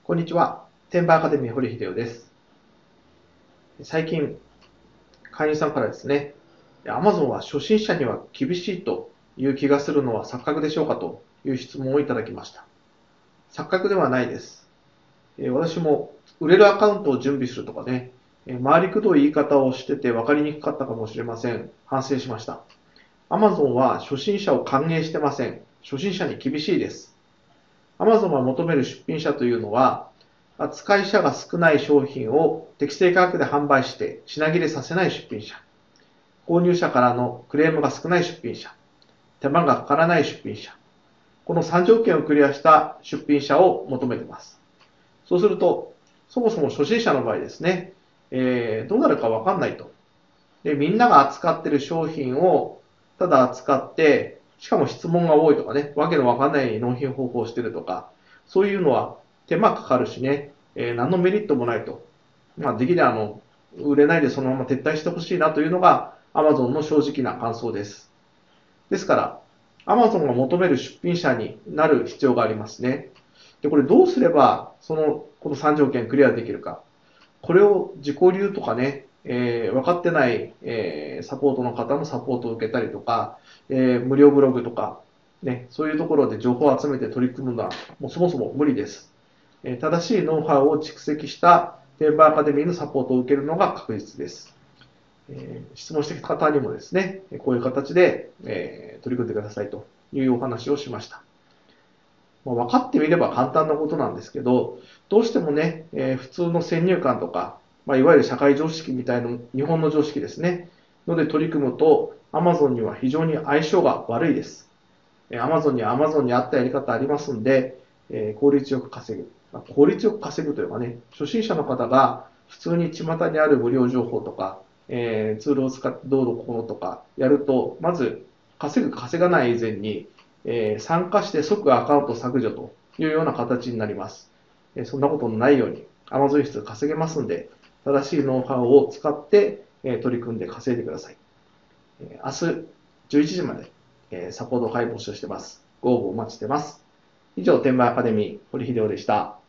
こんにちは。転売アカデミー堀秀夫です。最近、会員さんからですね、Amazon は初心者には厳しいという気がするのは錯覚でしょうかという質問をいただきました。錯覚ではないです。私も売れるアカウントを準備するとかね、回りくどい言い方をしてて分かりにくかったかもしれません。反省しました。Amazon は初心者を歓迎してません。初心者に厳しいです。Amazon が求める出品者というのは、扱い者が少ない商品を適正価格で販売して品切れさせない出品者、購入者からのクレームが少ない出品者、手間がかからない出品者、この3条件をクリアした出品者を求めています。そうすると、そもそも初心者の場合ですね、どうなるか分かんないと。で、みんなが扱っている商品をただ扱って、しかも質問が多いとかね、わけのわかんない納品方法をしているとか、そういうのは手間かかるしね、何のメリットもないと。できれば売れないでそのまま撤退してほしいなというのが Amazon の正直な感想です。ですから、Amazon が求める出品者になる必要がありますね。で、これどうすればこの3条件クリアできるか。これを自己流とかね、分かってない、サポートの方のサポートを受けたりとか、無料ブログとか、ね、そういうところで情報を集めて取り組むのはもうそもそも無理です。正しいノウハウを蓄積した転売アカデミーのサポートを受けるのが確実です。質問してきた方にもですね、こういう形で、取り組んでくださいというお話をしました。分かってみれば簡単なことなんですけど、どうしてもね、普通の先入観とか、いわゆる社会常識みたいな日本の常識ですね、ので取り組むと、Amazon には非常に相性が悪いです。Amazon には Amazon に合ったやり方ありますんで、効率よく稼ぐ。効率よく稼ぐというかね、初心者の方が普通に巷にある無料情報とか、ツールを使ってどうのこうのとかやると、まず稼ぐ稼がない以前に、参加して即アカウント削除というような形になります。そんなことのないように Amazon 室稼げますんで、正しいノウハウを使って取り組んで稼いでください。明日11時までサポート会募集してます。ご応募お待ちしてます。以上、転売アカデミー、堀秀夫でした。